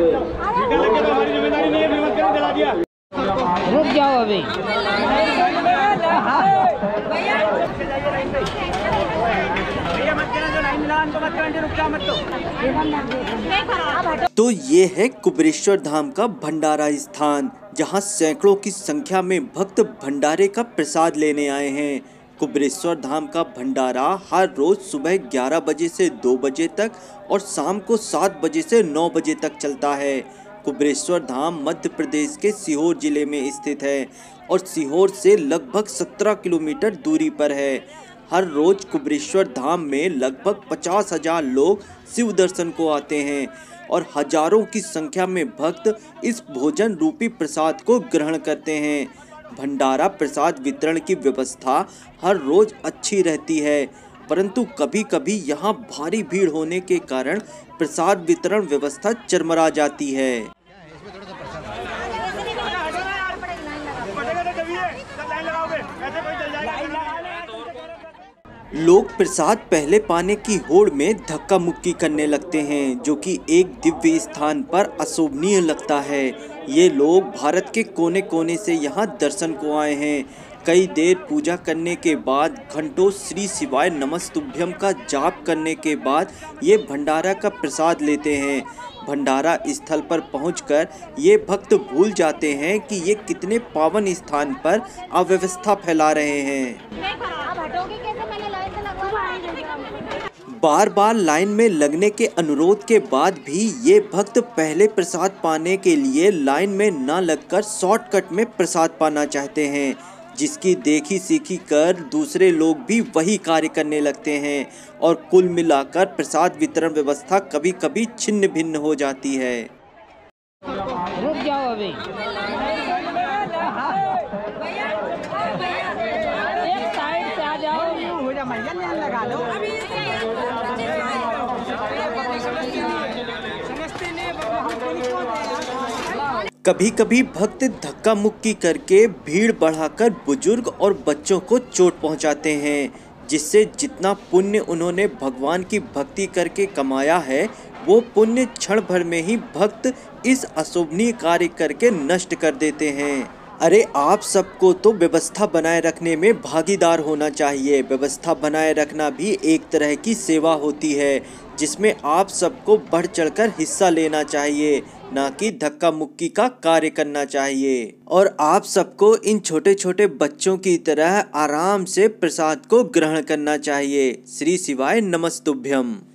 रुक जाओ अभी। तो ये है कुबेरेश्वर धाम का भंडारा स्थान, जहां सैकड़ों की संख्या में भक्त भंडारे का प्रसाद लेने आए हैं। कुबेरेश्वर धाम का भंडारा हर रोज सुबह 11 बजे से 2 बजे तक और शाम को 7 बजे से 9 बजे तक चलता है। कुबेरेश्वर धाम मध्य प्रदेश के सीहोर जिले में स्थित है और सीहोर से लगभग 17 किलोमीटर दूरी पर है। हर रोज कुबेरेश्वर धाम में लगभग 50,000 लोग शिव दर्शन को आते हैं और हजारों की संख्या में भक्त इस भोजन रूपी प्रसाद को ग्रहण करते हैं। भंडारा प्रसाद वितरण की व्यवस्था हर रोज अच्छी रहती है, परंतु कभी कभी यहाँ भारी भीड़ होने के कारण प्रसाद वितरण व्यवस्था चरमरा जाती है। लोग प्रसाद पहले पाने की होड़ में धक्का मुक्की करने लगते हैं, जो कि एक दिव्य स्थान पर अशोभनीय लगता है। ये लोग भारत के कोने कोने से यहाँ दर्शन को आए हैं। कई देर पूजा करने के बाद घंटों श्री शिवाय नमस्तुभ्यम का जाप करने के बाद ये भंडारा का प्रसाद लेते हैं। भंडारा स्थल पर पहुंचकर ये भक्त भूल जाते हैं कि ये कितने पावन स्थान पर अव्यवस्था फैला रहे हैं। बार बार लाइन में लगने के अनुरोध के बाद भी ये भक्त पहले प्रसाद पाने के लिए लाइन में न लगकर शॉर्टकट में प्रसाद पाना चाहते हैं, जिसकी देखी सीखी कर दूसरे लोग भी वही कार्य करने लगते हैं और कुल मिलाकर प्रसाद वितरण व्यवस्था कभी कभी छिन्न भिन्न हो जाती है। रुक जाओ अभी। एक साइड से आ जाओ। लगा लो। कभी कभी भक्त धक्का मुक्की करके भीड़ बढ़ाकर बुजुर्ग और बच्चों को चोट पहुंचाते हैं, जिससे जितना पुण्य उन्होंने भगवान की भक्ति करके कमाया है, वो पुण्य क्षण भर में ही भक्त इस अशोभनीय कार्य करके नष्ट कर देते हैं। अरे आप सबको तो व्यवस्था बनाए रखने में भागीदार होना चाहिए। व्यवस्था बनाए रखना भी एक तरह की सेवा होती है, जिसमें आप सबको बढ़ चढ़कर हिस्सा लेना चाहिए, ना कि धक्का मुक्की का कार्य करना चाहिए। और आप सबको इन छोटे छोटे बच्चों की तरह आराम से प्रसाद को ग्रहण करना चाहिए। श्री शिवाय नमस्तुभ्यम।